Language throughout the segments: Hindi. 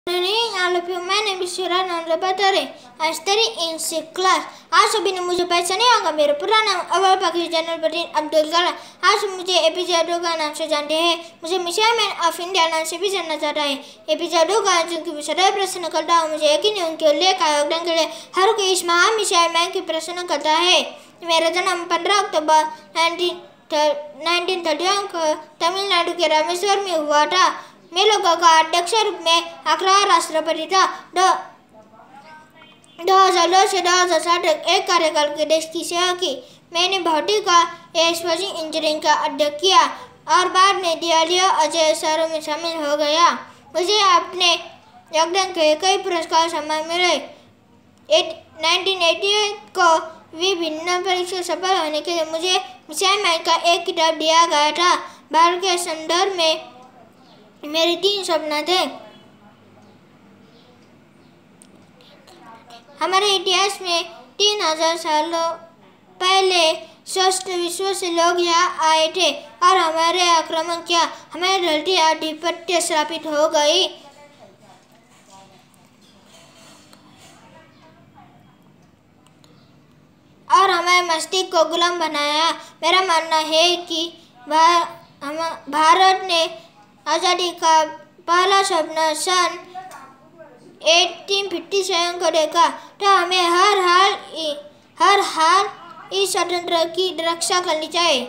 Morning, all of you. My name is Shiran Andrapatare. I study in 6th class. आज सभी ने मुझे पहचाने होगा। मेरा पूरा नाम अव्वल पाकिस्तान जनरल बदीन अब्दुल कलाम। आज मुझे एपीजे अब्दुल कलाम नाम से जानते हैं। मुझे मिसाइल मैन ऑफ इंडिया नाम से भी जाना जाता है। एपीजे अब्दुल कलाम जिनकी सदैव प्रश्न करता हूँ, मुझे यकीन है उनके उल्लेख का योगदान के लिए हर कोई इस महान मिसाइल मैन की प्रश्न करता है। मेरा जन्म 15 अक्टूबर 1931 को तमिलनाडु के रामेश्वर में हुआ था। मैं लोगों का अध्यक्ष रूप में आखिरी राष्ट्रपति था। 2002 से 2007 तक एक कार्यकाल के देश की सेवा की। मैंने भौतिक का इंजीनियरिंग का अध्ययन किया और बाद में दिल्ली और अजय शहरों में शामिल हो गया। मुझे अपने योगदान के कई पुरस्कार सम्मान मिले। 1988 को विभिन्न परीक्षा सफल होने के लिए मुझे मिसाइल मैन का एक किताब दिया गया था। भारत के संदर्भ में मेरे 3 सपने थे। हमारे इतिहास में 3000 सालों पहले स्वस्थ विश्व से लोग यहाँ आए थे और हमारे आक्रमण किया। हमारी धरती आधिपत्य स्थापित हो गई। और हमारे मस्तिष्क को गुलाम बनाया। मेरा मानना है कि भारत ने आज़ादी का पहला सपना सन 1857 को देखा, तो हमें हर हाल इस स्वतंत्रता की रक्षा करनी चाहिए।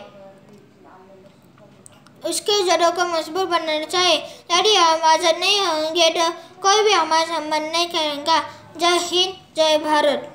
उसके जड़ों को मजबूत बनाना चाहिए। यदि हम आज़ाद नहीं होंगे तो कोई भी हमारा सम्मान नहीं करेगा। जय हिंद, जय भारत।